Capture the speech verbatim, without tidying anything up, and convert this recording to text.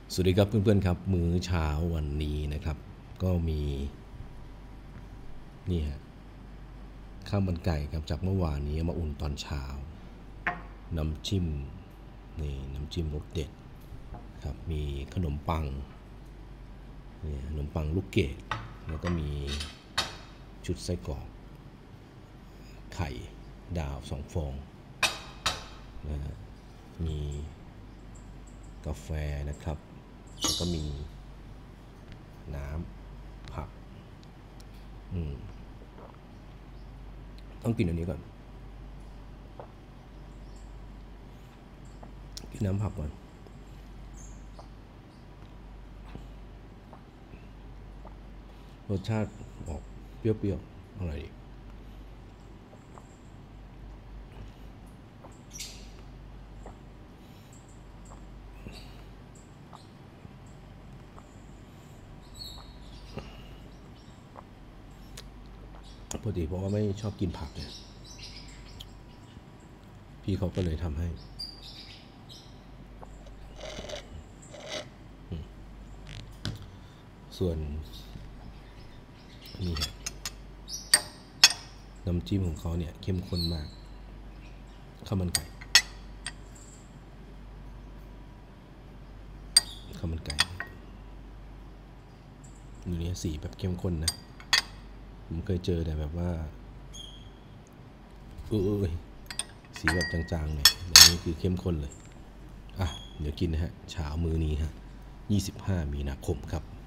สวัสดีครับเพื่อนๆครับมื้อเช้าวันนี้นะครับก็มีนี่ฮะข้าวมันไก่ครับจากเมื่อวานนี้มาอุ่นตอนเช้าน้ำจิ้มนี่น้ำจิ้มรสเด็ดครับมีขนมปังนี่ขนมปังลูกเกดแล้วก็มีชุดไส้กรอกไข่ดาวสองฟองนะฮะมีกาแฟนะครับแล้วก็มีน้ำผักอืมต้องกินอันนี้ก่อนกินน้ำผักก่อนรสชาติออกเปรี้ยวๆอร่อยดีปกติเพราะว่าไม่ชอบกินผักเนี่ยพี่เขาก็เลยทำให้ส่วนนี่ฮะน้ำจิ้มของเขาเนี่ยเข้มข้นมากข้าวมันไก่ข้าวมันไก่ดูนี่สีแบบเข้มข้นนะผมเคยเจอแต่แบบว่าเออสีแบบจางๆเนี่ยอันนี้คือเข้มข้นเลยอ่ะเดี๋ยวกินนะฮะเช้ามื้อนี้ฮะยี่สิบห้ามีนาคมครับ